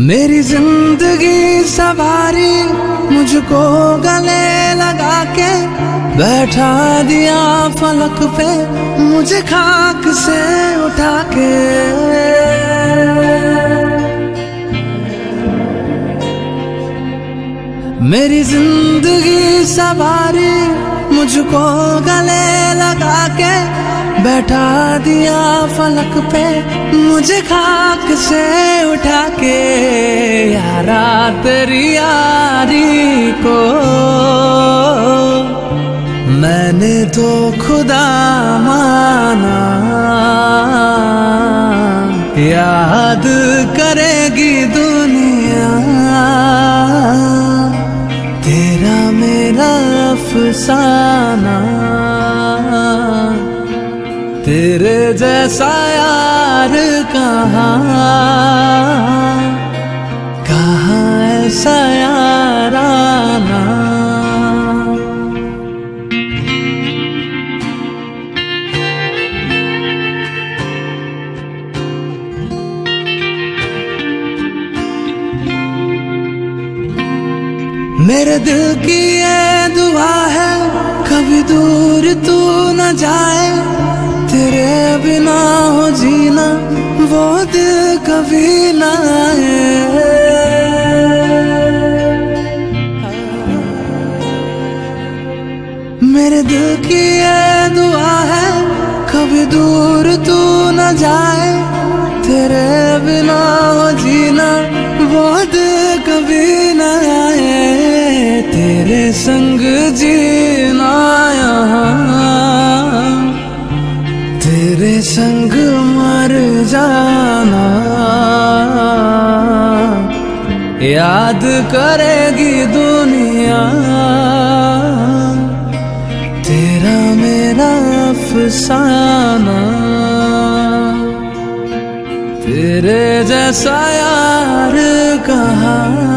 मेरी जिंदगी सवारी मुझको गले लगा के बैठा दिया फलक पे मुझे खाक से उठा के। मेरी जिंदगी सवारी मुझको गले लगा के बैठा दिया फलक पे मुझे खाक से उठा के। यारा तेरी यारी को मैंने तो खुदा माना, याद करेगी दुनिया तेरा मेरा अफसाना। तेरे जैसा यार कहाँ ऐसा याराना। मेरे दिल की ये दुआ है कभी दूर तू न जाए, तेरे बिना हो जीना वो दिल कभी ना आए। मेरे दिल की ये दुआ है कभी दूर तू न जाए, तेरे बिना हो जीना वो दिल कभी ना आए। तेरे संग जीना यहाँ, तेरे संग मर जाना, याद करेगी दुनिया तेरा मेरा अफसाना। तेरे जैसा यार कहाँ